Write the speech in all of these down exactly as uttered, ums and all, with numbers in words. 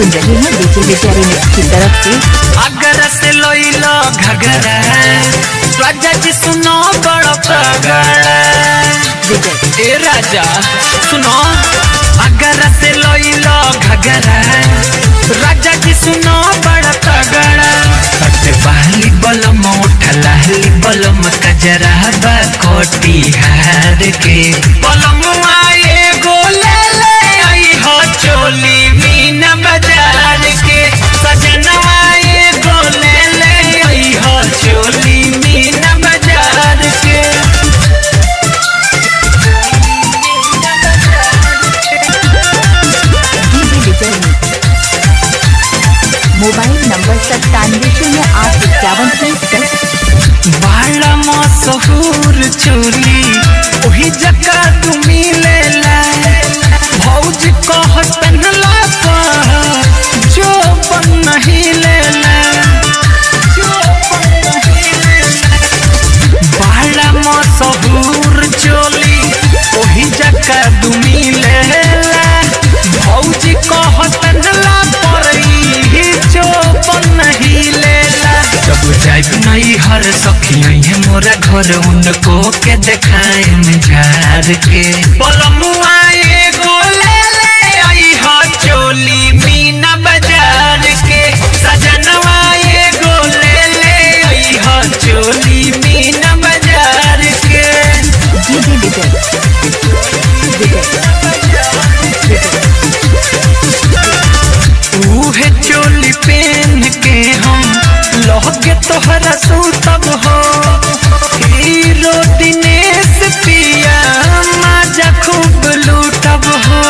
सुन रहे हैं डीजे विजय रिमिक्स की तरफ से। अगर से लोइलो घगरा राजा जी सुनो बड़ा तगड़ा विजय ए राजा सुनो। अगर से लोइलो घगरा राजा जी सुनो बड़ा तगड़ा बाली बलम उठला बलम कजरा बा कोटी हार के बलम आए गोले ले आई हो चोली मीना बाजार के सजनवा आए गोले ले आई हो चोली मीना बाजार के। मोबाइल नंबर सत्तानवे शून्य आठ इक्यावन तीस। बाला मशहूर चोली वही जगह तू मिलेला भौज कह पहनला जो बन नहीं लेला बाला मशहूर चोली वही जगह तू मिलेला भौज कह पहनला नहीं हर सखी है मोरा घर उनको के देखाए झार के बलमुआ गोले ले आई हो चोली मीना बाजार के सजनवा गोले ले आई हो चोली मीना बाजार के। उहे चोली पहन के हम लहके तोहरा सूतब हो हीरो दिनेश पिया माजा खूब लूटब हो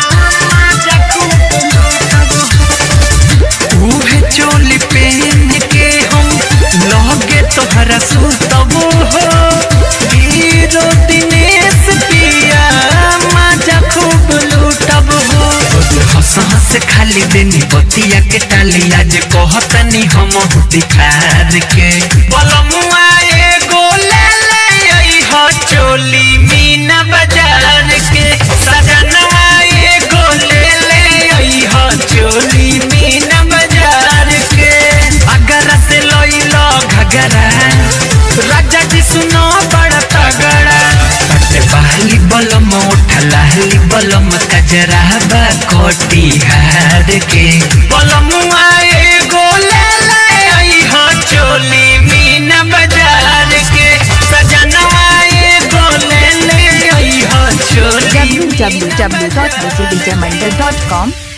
उहे चोली पहन के हम लहके तोहरा सूतब हो हीरो दिनेश पिया माजा खूब लूटब हो। हंस हंस खाली देनी बतिया के टाली आज कहतनी हम दिखार के बलमुआ गोले ले आई हो चोली मीना बाजार के सजनवा गोले ले आई हो चोली मीना बाजार के। अगर से लोइलो घगरा राजा जी सुनो बड़ा तगड़ा बाली बलम उठला बलम कजरा बा कोटी हार के बलमुआ गोले ले आई हो चोली मीना बाजार के सजनवा गोले ले आई हो चोली। W W W dot Vijay Vijay Mandal dot com